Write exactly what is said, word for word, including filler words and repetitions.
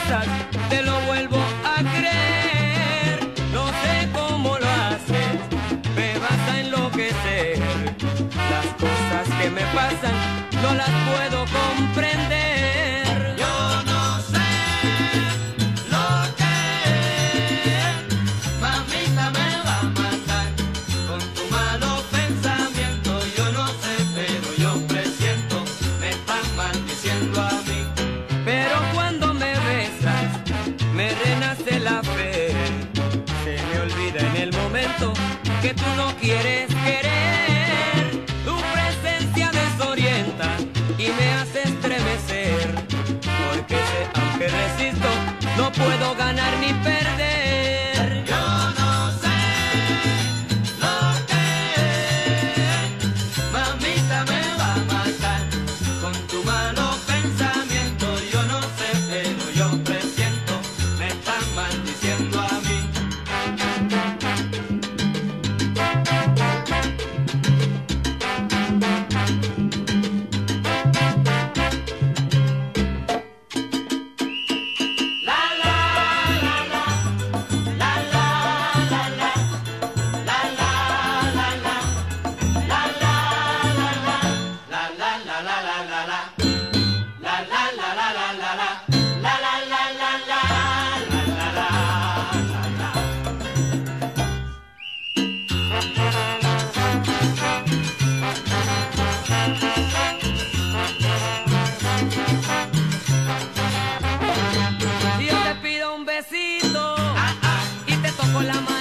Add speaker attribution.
Speaker 1: besas, te lo vuelvo a creer. No sé cómo lo haces, me vas a enloquecer. Las cosas que me pasan no las puedo comprender.
Speaker 2: Yo no sé lo que es, mamita me va a matar con tu malo pensamiento. Yo no sé, pero yo presiento, me están maldiciendo a mí.
Speaker 1: Pero cuando me besas, me renace la fe. Se me olvida en el momento que tú no quieres querer. Tu presencia desorienta y me hace estremecer. Porque sé, aunque resisto, no puedo ganar ni perder.
Speaker 2: Yo no sé lo que es, mamita me va a matar con tu malo pensamiento. Yo no sé, pero yo presiento, me están maldiciendo a mí. La la la la, la la la la, la la la la, la la la la, la la la la la la la, la la la la la la la, la la la la la, la la la la.
Speaker 1: Si yo te pido un besito y te toco la mano